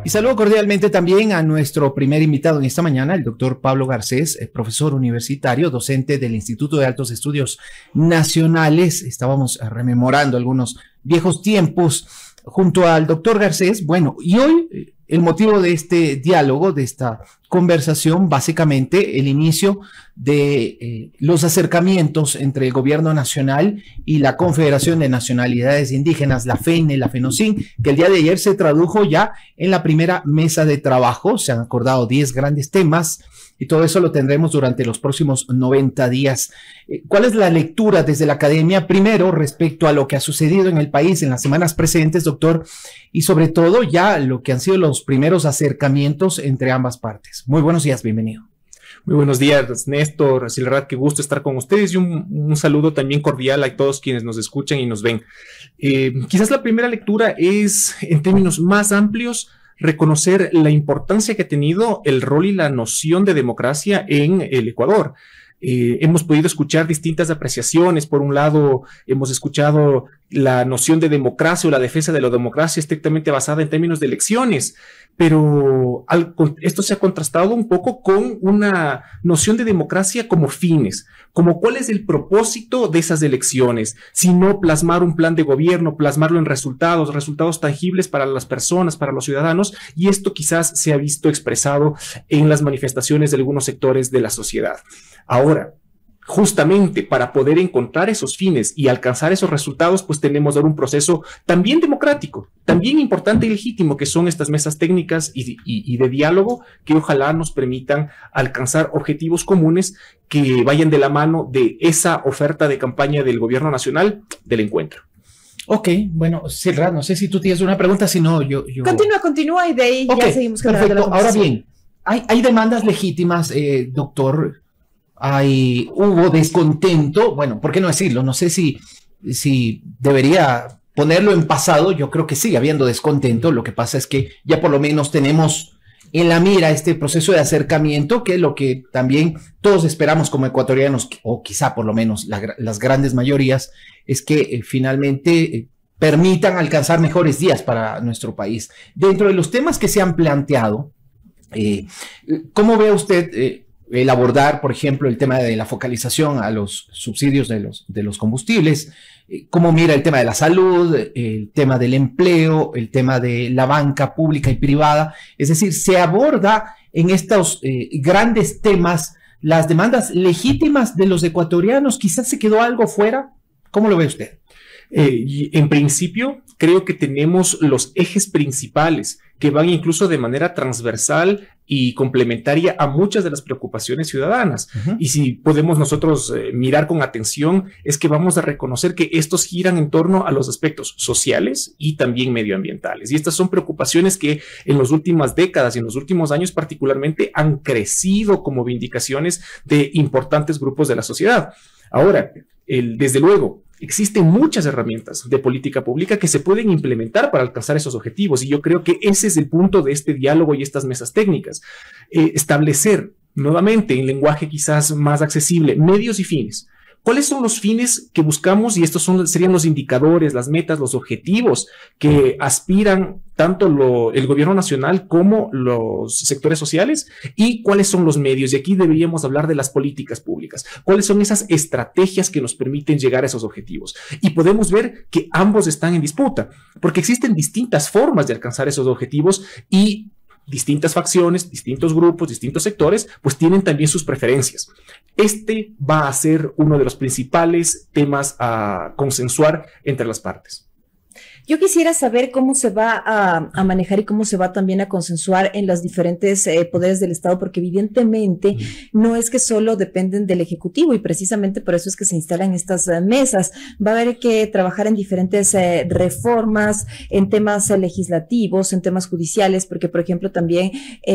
Y saludo cordialmente también a nuestro primer invitado en esta mañana, el doctor Pablo Garcés, profesor universitario, docente del Instituto de Altos Estudios Nacionales. Estábamos rememorando algunos viejos tiempos junto al doctor Garcés. Bueno, y hoy el motivo de este diálogo, de esta conversación, básicamente el inicio de los acercamientos entre el gobierno nacional y la Confederación de Nacionalidades Indígenas, la FENE, la FENOCIN, que el día de ayer se tradujo ya en la primera mesa de trabajo. Se han acordado 10 grandes temas y todo eso lo tendremos durante los próximos 90 días. ¿Cuál es la lectura desde la academia? Primero, respecto a lo que ha sucedido en el país en las semanas precedentes, doctor, y sobre todo ya lo que han sido los primeros acercamientos entre ambas partes. Muy buenos días, bienvenido. Muy buenos días, Néstor, Silrat, qué gusto estar con ustedes y un saludo también cordial a todos quienes nos escuchan y nos ven. Quizás la primera lectura es, en términos más amplios, reconocer la importancia que ha tenido el rol y la noción de democracia en el Ecuador. Hemos podido escuchar distintas apreciaciones. Por un lado, hemos escuchado la noción de democracia o la defensa de la democracia estrictamente basada en términos de elecciones, pero esto se ha contrastado un poco con una noción de democracia como fines, como cuál es el propósito de esas elecciones, sino plasmar un plan de gobierno, plasmarlo en resultados tangibles para las personas, para los ciudadanos, y esto quizás se ha visto expresado en las manifestaciones de algunos sectores de la sociedad. Ahora, justamente para poder encontrar esos fines y alcanzar esos resultados, pues tenemos ahora un proceso también democrático, también importante y legítimo, que son estas mesas técnicas y de diálogo que ojalá nos permitan alcanzar objetivos comunes que vayan de la mano de esa oferta de campaña del gobierno nacional del encuentro. Ok, bueno, Silrat, no sé si tú tienes una pregunta, si no, yo... Continúa y de ahí ya seguimos. Perfecto. Ahora bien, hay demandas legítimas, doctor. Hubo descontento, bueno, ¿por qué no decirlo? No sé si debería ponerlo en pasado. Yo creo que sigue habiendo descontento. Lo que pasa es que ya por lo menos tenemos en la mira este proceso de acercamiento, que es lo que también todos esperamos como ecuatorianos, o quizá por lo menos las grandes mayorías, es que finalmente permitan alcanzar mejores días para nuestro país. Dentro de los temas que se han planteado, ¿cómo ve usted el abordar, por ejemplo, el tema de la focalización a los subsidios de los combustibles? ¿Cómo mira el tema de la salud, el tema del empleo, el tema de la banca pública y privada? Es decir, se aborda en estos grandes temas las demandas legítimas de los ecuatorianos. ¿Quizás se quedó algo fuera? ¿Cómo lo ve usted? En principio, creo que tenemos los ejes principales que van incluso de manera transversal y complementaria a muchas de las preocupaciones ciudadanas. Y si podemos nosotros mirar con atención, es que vamos a reconocer que estos giran en torno a los aspectos sociales y también medioambientales. Y estas son preocupaciones que en las últimas décadas y en los últimos años particularmente han crecido como vindicaciones de importantes grupos de la sociedad. Ahora, desde luego, existen muchas herramientas de política pública que se pueden implementar para alcanzar esos objetivos, y yo creo que ese es el punto de este diálogo y estas mesas técnicas. Establecer nuevamente en lenguaje quizás más accesible medios y fines. ¿Cuáles son los fines que buscamos? Y estos serían los indicadores, las metas, los objetivos que aspiran tanto el gobierno nacional como los sectores sociales. ¿Y cuáles son los medios? Y aquí deberíamos hablar de las políticas públicas. ¿Cuáles son esas estrategias que nos permiten llegar a esos objetivos? Y podemos ver que ambos están en disputa, porque existen distintas formas de alcanzar esos objetivos y distintas facciones, distintos grupos, distintos sectores, pues tienen también sus preferencias. Este va a ser uno de los principales temas a consensuar entre las partes. Yo quisiera saber cómo se va a manejar y cómo se va también a consensuar en los diferentes poderes del Estado, porque evidentemente no es que solo dependen del Ejecutivo, y precisamente por eso es que se instalan estas mesas. Va a haber que trabajar en diferentes reformas, en temas legislativos, en temas judiciales, porque por ejemplo también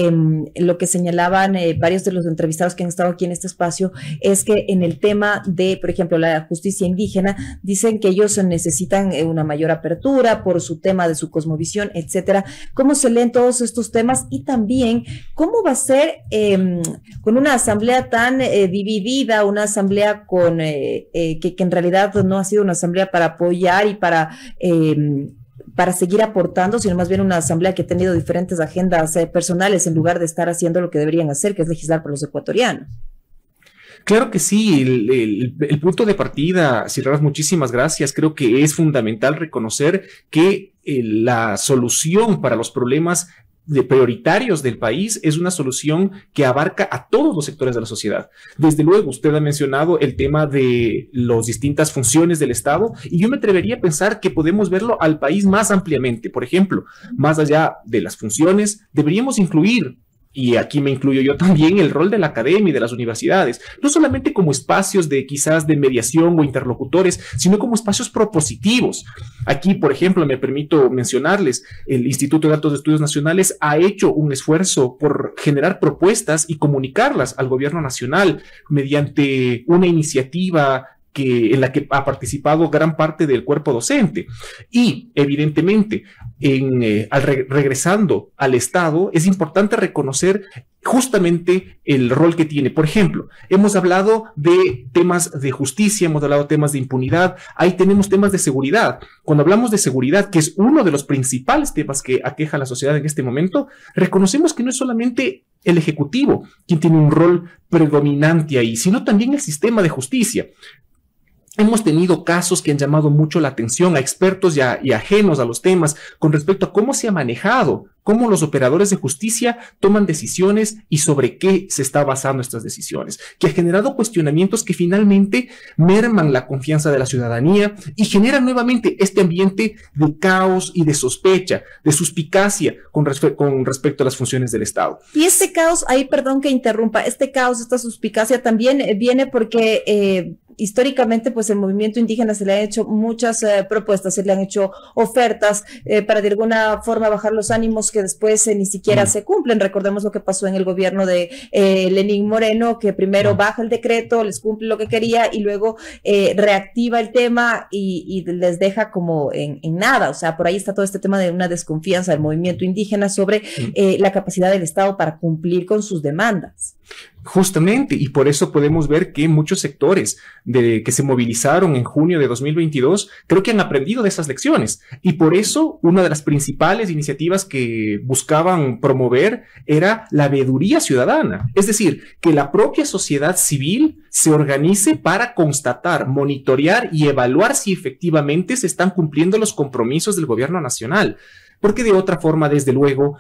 lo que señalaban varios de los entrevistados que han estado aquí en este espacio es que en el tema de, por ejemplo, la justicia indígena, dicen que ellos necesitan una mayor apertura por su tema de su cosmovisión, etcétera. ¿Cómo se leen todos estos temas? Y también, ¿cómo va a ser con una asamblea tan dividida, una asamblea que en realidad no ha sido una asamblea para apoyar y para para seguir aportando, sino más bien una asamblea que ha tenido diferentes agendas personales en lugar de estar haciendo lo que deberían hacer, que es legislar por los ecuatorianos. Claro que sí, el punto de partida, Silvana, muchísimas gracias. Creo que es fundamental reconocer que la solución para los problemas prioritarios del país es una solución que abarca a todos los sectores de la sociedad. Desde luego, usted ha mencionado el tema de las distintas funciones del Estado y yo me atrevería a pensar que podemos verlo al país más ampliamente. Por ejemplo, más allá de las funciones, deberíamos incluir, y aquí me incluyo yo también, el rol de la academia y de las universidades, no solamente como espacios de quizás de mediación o interlocutores, sino como espacios propositivos. Aquí, por ejemplo, me permito mencionarles, el Instituto de Altos Estudios Nacionales ha hecho un esfuerzo por generar propuestas y comunicarlas al gobierno nacional mediante una iniciativa en la que ha participado gran parte del cuerpo docente. Y, evidentemente, regresando al Estado, es importante reconocer justamente el rol que tiene. Por ejemplo, hemos hablado de temas de justicia, hemos hablado de temas de impunidad, ahí tenemos temas de seguridad. Cuando hablamos de seguridad, que es uno de los principales temas que aqueja a la sociedad en este momento, reconocemos que no es solamente el Ejecutivo quien tiene un rol predominante ahí, sino también el sistema de justicia. Hemos tenido casos que han llamado mucho la atención a expertos y ajenos a los temas con respecto a cómo se ha manejado, cómo los operadores de justicia toman decisiones y sobre qué se está basando estas decisiones, que ha generado cuestionamientos que finalmente merman la confianza de la ciudadanía y generan nuevamente este ambiente de caos y de sospecha, de suspicacia con respecto a las funciones del Estado. Y este caos, ahí perdón que interrumpa, este caos, esta suspicacia también viene porque históricamente, pues el movimiento indígena se le han hecho muchas propuestas, se le han hecho ofertas para de alguna forma bajar los ánimos que después ni siquiera se cumplen. Recordemos lo que pasó en el gobierno de Lenín Moreno, que primero baja el decreto, les cumple lo que quería y luego reactiva el tema y les deja como en nada. O sea, por ahí está todo este tema de una desconfianza del movimiento indígena sobre la capacidad del Estado para cumplir con sus demandas. Justamente, y por eso podemos ver que muchos sectores que se movilizaron en junio de 2022 creo que han aprendido de esas lecciones, y por eso una de las principales iniciativas que buscaban promover era la veeduría ciudadana, es decir, que la propia sociedad civil se organice para constatar, monitorear y evaluar si efectivamente se están cumpliendo los compromisos del gobierno nacional, porque de otra forma, desde luego,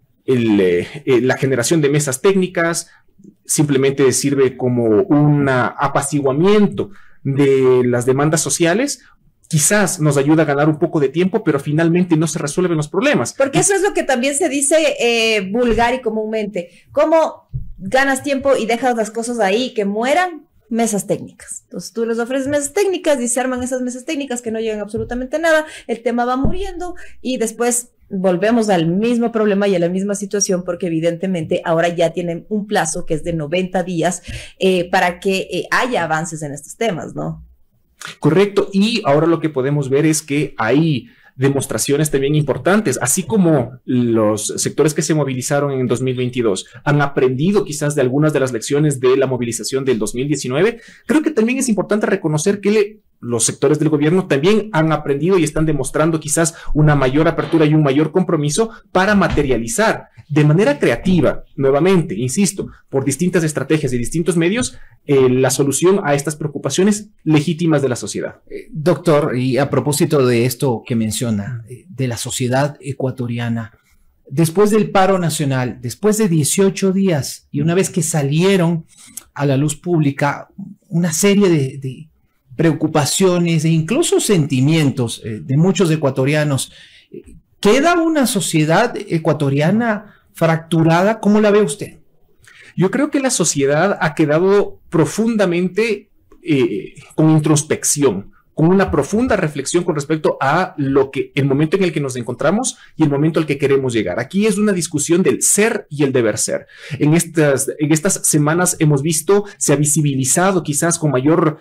la generación de mesas técnicas simplemente sirve como un apaciguamiento de las demandas sociales. Quizás nos ayuda a ganar un poco de tiempo, pero finalmente no se resuelven los problemas. Porque eso es lo que también se dice vulgar y comúnmente. ¿Cómo ganas tiempo y dejas las cosas ahí que mueran? Mesas técnicas. Entonces tú les ofreces mesas técnicas y se arman esas mesas técnicas que no llegan absolutamente a nada, el tema va muriendo y después volvemos al mismo problema y a la misma situación porque evidentemente ahora ya tienen un plazo que es de 90 días para que haya avances en estos temas, ¿no? Correcto, y ahora lo que podemos ver es que hay demostraciones también importantes, así como los sectores que se movilizaron en 2022 han aprendido quizás de algunas de las lecciones de la movilización del 2019, creo que también es importante reconocer que los sectores del gobierno también han aprendido y están demostrando quizás una mayor apertura y un mayor compromiso para materializar de manera creativa, nuevamente, insisto, por distintas estrategias y distintos medios, la solución a estas preocupaciones legítimas de la sociedad. Doctor, y a propósito de esto que menciona, de la sociedad ecuatoriana, después del paro nacional, después de 18 días y una vez que salieron a la luz pública una serie de preocupaciones e incluso sentimientos de muchos ecuatorianos, ¿queda una sociedad ecuatoriana fracturada? ¿Cómo la ve usted? Yo creo que la sociedad ha quedado profundamente con introspección, con una profunda reflexión con respecto a el momento en el que nos encontramos y el momento al que queremos llegar. Aquí es una discusión del ser y el deber ser. En estas semanas hemos visto, se ha visibilizado quizás con mayor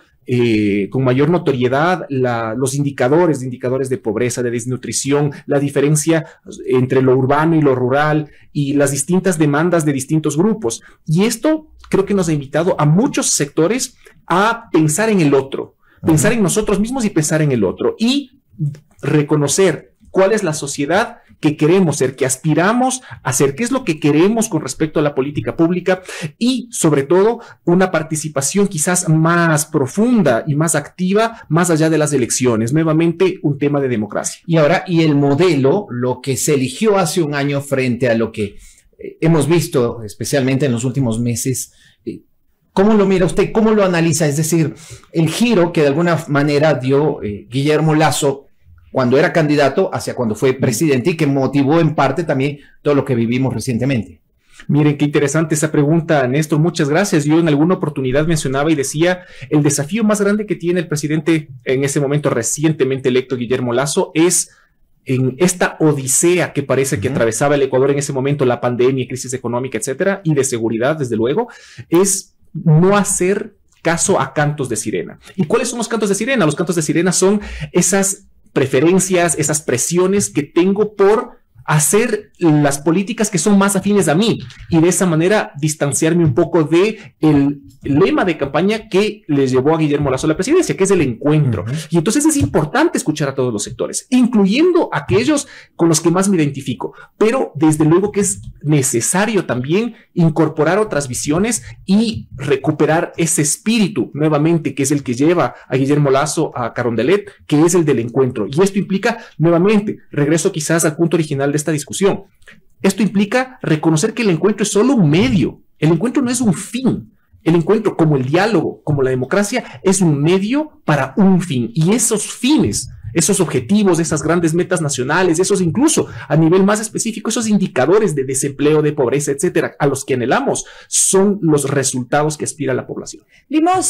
notoriedad los indicadores de pobreza, de desnutrición, la diferencia entre lo urbano y lo rural y las distintas demandas de distintos grupos. Y esto creo que nos ha invitado a muchos sectores a pensar en el otro, pensar en nosotros mismos y pensar en el otro y reconocer cuál es la sociedad que queremos ser, que aspiramos a ser, qué es lo que queremos con respecto a la política pública y, sobre todo, una participación quizás más profunda y más activa, más allá de las elecciones. Nuevamente, un tema de democracia. Y ahora, y el modelo, lo que se eligió hace un año frente a lo que hemos visto, especialmente en los últimos meses, ¿cómo lo mira usted? ¿Cómo lo analiza? Es decir, el giro que de alguna manera dio Guillermo Lasso cuando era candidato hacia cuando fue presidente y que motivó en parte también todo lo que vivimos recientemente. Miren, qué interesante esa pregunta, Néstor. Muchas gracias. Yo en alguna oportunidad mencionaba y decía, el desafío más grande que tiene el presidente en ese momento recientemente electo, Guillermo Lasso, es en esta odisea que parece que atravesaba el Ecuador en ese momento, la pandemia, crisis económica, etcétera, y de seguridad, desde luego, es no hacer caso a cantos de sirena. ¿Y cuáles son los cantos de sirena? Los cantos de sirena son esas preferencias, esas presiones que tengo por hacer las políticas que son más afines a mí y de esa manera distanciarme un poco de el lema de campaña que les llevó a Guillermo Lasso a la presidencia, que es el encuentro. Y entonces es importante escuchar a todos los sectores, incluyendo aquellos con los que más me identifico, pero desde luego que es necesario también incorporar otras visiones y recuperar ese espíritu nuevamente, que es el que lleva a Guillermo Lasso a Carondelet, que es el del encuentro. Y esto implica, nuevamente, regreso quizás al punto original de esta discusión. Esto implica reconocer que el encuentro es solo un medio. El encuentro no es un fin. El encuentro, como el diálogo, como la democracia, es un medio para un fin. Y esos fines, esos objetivos, esas grandes metas nacionales, esos incluso a nivel más específico, esos indicadores de desempleo, de pobreza, etcétera, a los que anhelamos, son los resultados que aspira la población. Vimos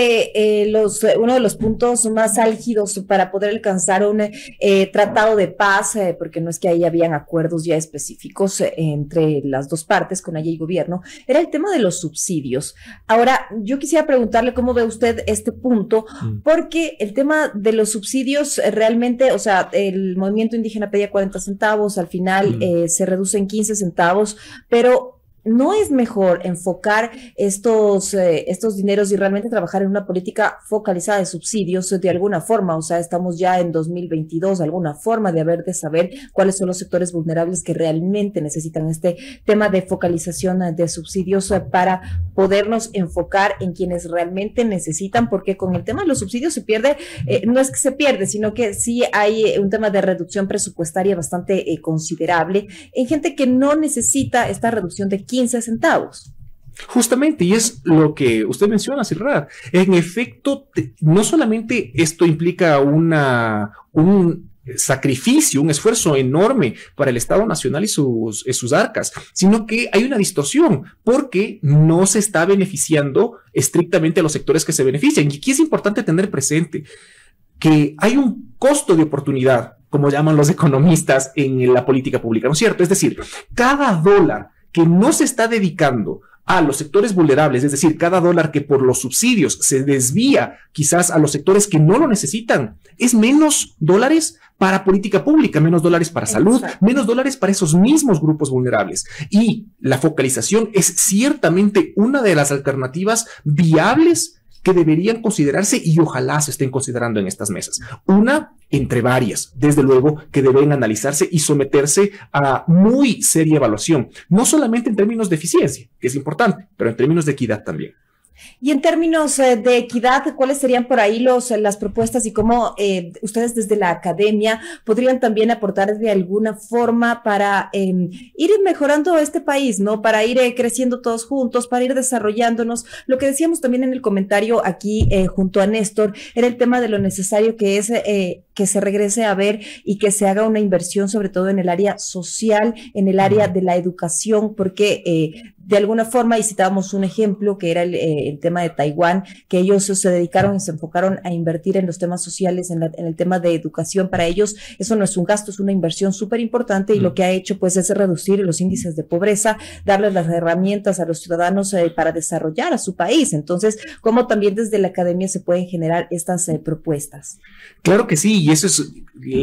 que uno de los puntos más álgidos para poder alcanzar un tratado de paz, porque no es que ahí habían acuerdos ya específicos entre las dos partes, con ella y gobierno, era el tema de los subsidios. Ahora, yo quisiera preguntarle cómo ve usted este punto, porque el tema de los subsidios realmente, o sea, el movimiento indígena pedía 40 centavos, al final se reduce en 15 centavos, pero ¿no es mejor enfocar estos dineros y realmente trabajar en una política focalizada de subsidios de alguna forma? O sea, estamos ya en 2022, alguna forma de haber de saber cuáles son los sectores vulnerables que realmente necesitan este tema de focalización de subsidios para podernos enfocar en quienes realmente necesitan, porque con el tema de los subsidios se pierde, no es que se pierde, sino que sí hay un tema de reducción presupuestaria bastante considerable en gente que no necesita esta reducción de 15 centavos. Justamente, y es lo que usted menciona, Silrar. En efecto, no solamente esto implica un sacrificio, un esfuerzo enorme para el Estado Nacional y sus arcas, sino que hay una distorsión porque no se está beneficiando estrictamente a los sectores que se benefician. Y aquí es importante tener presente que hay un costo de oportunidad, como llaman los economistas, en la política pública, ¿no es cierto? Es decir, cada dólar que no se está dedicando a los sectores vulnerables, es decir, cada dólar que por los subsidios se desvía quizás a los sectores que no lo necesitan, es menos dólares para política pública, menos dólares para salud, menos dólares para esos mismos grupos vulnerables. Y la focalización es ciertamente una de las alternativas viables que deberían considerarse y ojalá se estén considerando en estas mesas. Una entre varias, desde luego, que deben analizarse y someterse a muy seria evaluación, no solamente en términos de eficiencia, que es importante, pero en términos de equidad también. Y en términos de equidad, ¿cuáles serían por ahí las propuestas y cómo ustedes desde la academia podrían también aportar de alguna forma para ir mejorando este país, ¿no? Para ir creciendo todos juntos, para ir desarrollándonos. Lo que decíamos también en el comentario aquí junto a Néstor era el tema de lo necesario que es que se regrese a ver y que se haga una inversión sobre todo en el área social, en el área de la educación, porque de alguna forma, y citábamos un ejemplo que era el tema de Taiwán, que ellos se dedicaron y se enfocaron a invertir en los temas sociales, en el tema de educación. Para ellos eso no es un gasto, es una inversión súper importante y lo que ha hecho pues es reducir los índices de pobreza, darles las herramientas a los ciudadanos para desarrollar a su país. Entonces, ¿cómo también desde la academia se pueden generar estas propuestas? Claro que sí, Sí, y eso es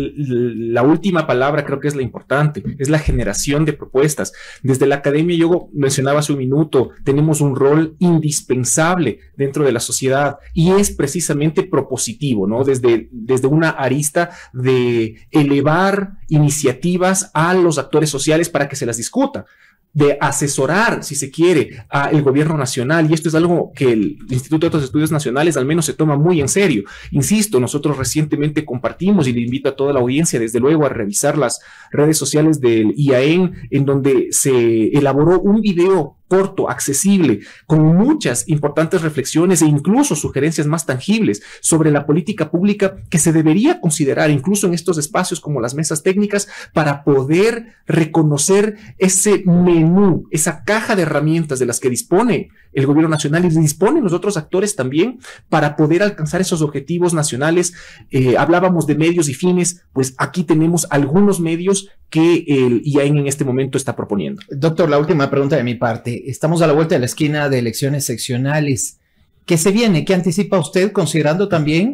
la última palabra, creo que es la importante, es la generación de propuestas. Desde la academia, yo mencionaba hace un minuto, tenemos un rol indispensable dentro de la sociedad y es precisamente propositivo, ¿no? Desde una arista de elevar iniciativas a los actores sociales para que se las discuta, de asesorar, si se quiere, al gobierno nacional. Y esto es algo que el Instituto de Otros Estudios Nacionales al menos se toma muy en serio. Insisto, nosotros recientemente compartimos, y le invito a toda la audiencia, desde luego, a revisar las redes sociales del IAEN, en donde se elaboró un video corto, accesible, con muchas importantes reflexiones e incluso sugerencias más tangibles sobre la política pública que se debería considerar incluso en estos espacios como las mesas técnicas para poder reconocer ese menú, esa caja de herramientas de las que dispone el gobierno nacional y disponen los otros actores también para poder alcanzar esos objetivos nacionales. Hablábamos de medios y fines, pues aquí tenemos algunos medios que el IAEN en este momento está proponiendo. Doctor, la última pregunta de mi parte. Estamos a la vuelta de la esquina de elecciones seccionales. ¿Qué se viene? ¿Qué anticipa usted, considerando también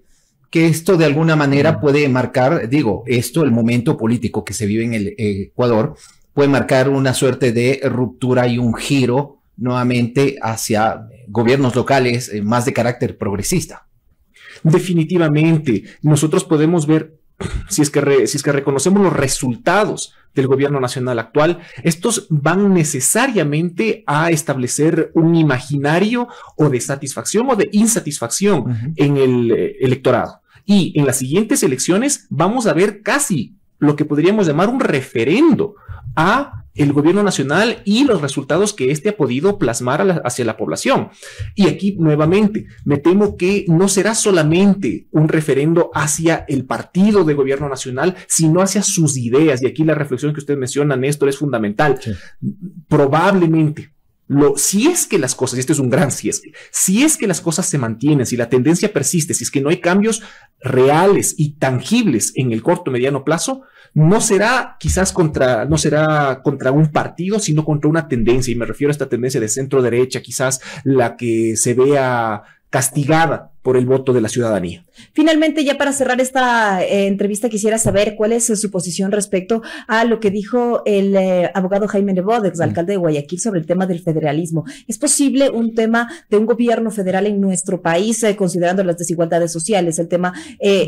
que esto de alguna manera puede marcar, el momento político que se vive en el Ecuador, puede marcar una suerte de ruptura y un giro nuevamente hacia gobiernos locales más de carácter progresista? Definitivamente. Nosotros podemos ver, si es que reconocemos los resultados del gobierno nacional actual, estos van necesariamente a establecer un imaginario o de satisfacción o de insatisfacción en el electorado. Y en las siguientes elecciones vamos a ver casi lo que podríamos llamar un referendo a el gobierno nacional y los resultados que éste ha podido plasmar hacia la población. Y aquí nuevamente me temo que no será solamente un referendo hacia el partido de gobierno nacional, sino hacia sus ideas. Y aquí la reflexión que usted menciona, Néstor, es fundamental. Sí. Probablemente, si es que las cosas, y esto es un gran si es que las cosas se mantienen, si la tendencia persiste, si es que no hay cambios reales y tangibles en el corto mediano plazo, no será contra un partido, sino contra una tendencia, y me refiero a esta tendencia de centro derecha, quizás la que se vea castigada por el voto de la ciudadanía. Finalmente, ya para cerrar esta entrevista, quisiera saber cuál es su posición respecto a lo que dijo el abogado Jaime Nebot, exalcalde de Guayaquil, sobre el tema del federalismo. ¿Es posible un tema de un gobierno federal en nuestro país, considerando las desigualdades sociales, el tema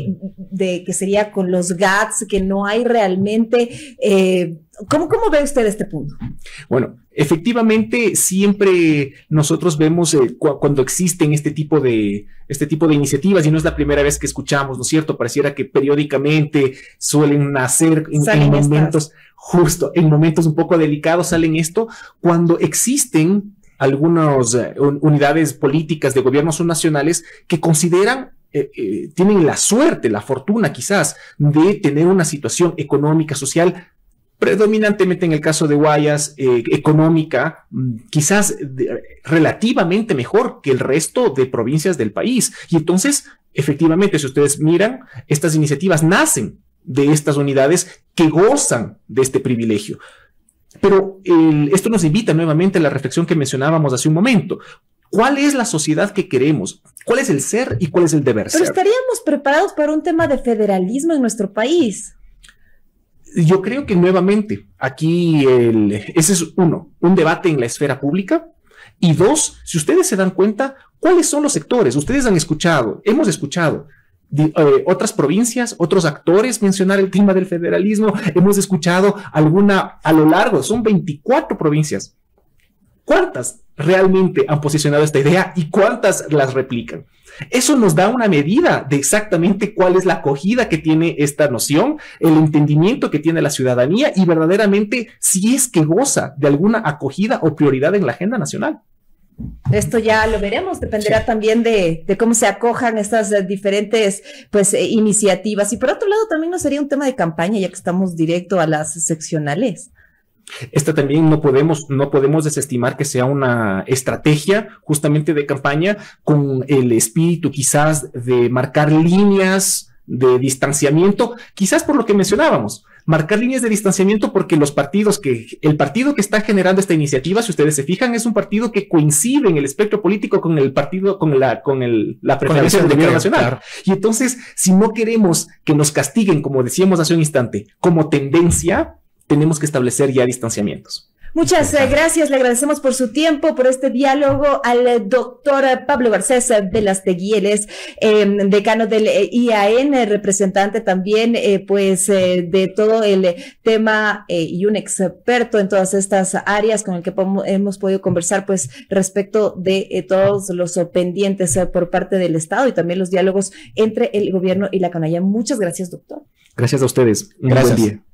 de que sería con los GATS, que no hay realmente... ¿Cómo ve usted este punto? Bueno, efectivamente, siempre nosotros vemos cuando existen este tipo de iniciativas, y no es la primera vez que escuchamos, ¿no es cierto? Pareciera que periódicamente suelen nacer en momentos un poco delicados, salen esto, cuando existen algunas unidades políticas de gobiernos nacionales que consideran tienen la suerte, la fortuna quizás de tener una situación económica, social predominantemente en el caso de Guayas, económica, quizás relativamente mejor que el resto de provincias del país. Y entonces, efectivamente, si ustedes miran, estas iniciativas nacen de estas unidades que gozan de este privilegio. Pero esto nos invita nuevamente a la reflexión que mencionábamos hace un momento. ¿Cuál es la sociedad que queremos? ¿Cuál es el ser y cuál es el deber ser? Pero estaríamos preparados para un tema de federalismo en nuestro país. Yo creo que nuevamente aquí ese es un debate en la esfera pública, y dos, si ustedes se dan cuenta, ¿cuáles son los sectores? Ustedes hemos escuchado otras provincias, otros actores mencionar el tema del federalismo, hemos escuchado a lo largo, son 24 provincias. ¿Cuántas realmente han posicionado esta idea y cuántas las replican? Eso nos da una medida de exactamente cuál es la acogida que tiene esta noción, el entendimiento que tiene la ciudadanía y verdaderamente si es que goza de alguna acogida o prioridad en la agenda nacional. Esto ya lo veremos, dependerá también de cómo se acojan estas diferentes iniciativas. Y por otro lado, también no sería un tema de campaña, ya que estamos directo a las seccionales. Esta también no podemos desestimar que sea una estrategia justamente de campaña con el espíritu quizás de marcar líneas de distanciamiento, quizás por lo que mencionábamos, marcar líneas de distanciamiento porque el partido que está generando esta iniciativa, si ustedes se fijan, es un partido que coincide en el espectro político con el partido, la preferencia del gobierno nacional. Claro. Y entonces, si no queremos que nos castiguen, como decíamos hace un instante, como tendencia, tenemos que establecer ya distanciamientos. Muchas gracias, le agradecemos por su tiempo, por este diálogo al doctor Pablo Garcés Velastegui, él es decano del IAN, representante también de todo el tema y un experto en todas estas áreas con el que hemos podido conversar pues respecto de todos los pendientes por parte del Estado y también los diálogos entre el gobierno y la CONAIE. Muchas gracias, doctor. Gracias a ustedes. Gracias. Buen día.